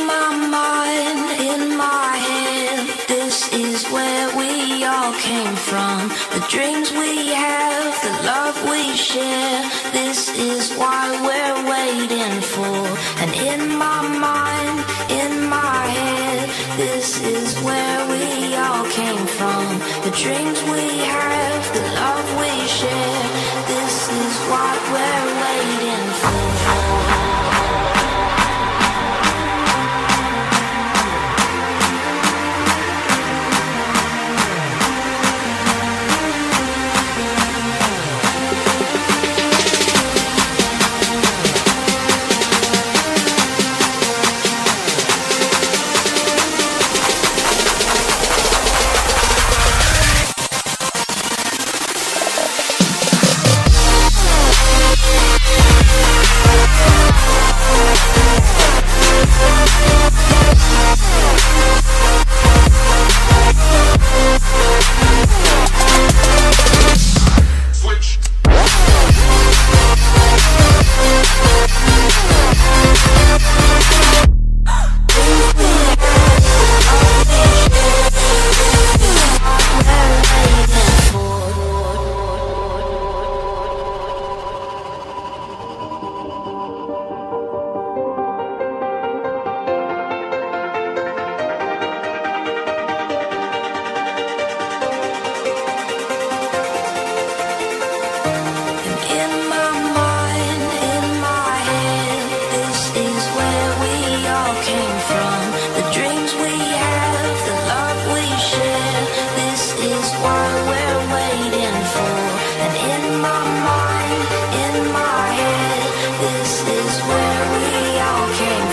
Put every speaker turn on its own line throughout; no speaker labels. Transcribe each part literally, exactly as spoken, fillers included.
my mind, in my head, this is where we all came from. The dreams we have, the love we share, this is why we're waiting for. And in my mind, in my head, this is where we all came from. The dreams we have, the love we share, this is what we're waiting for.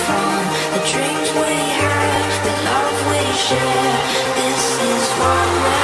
This is what we're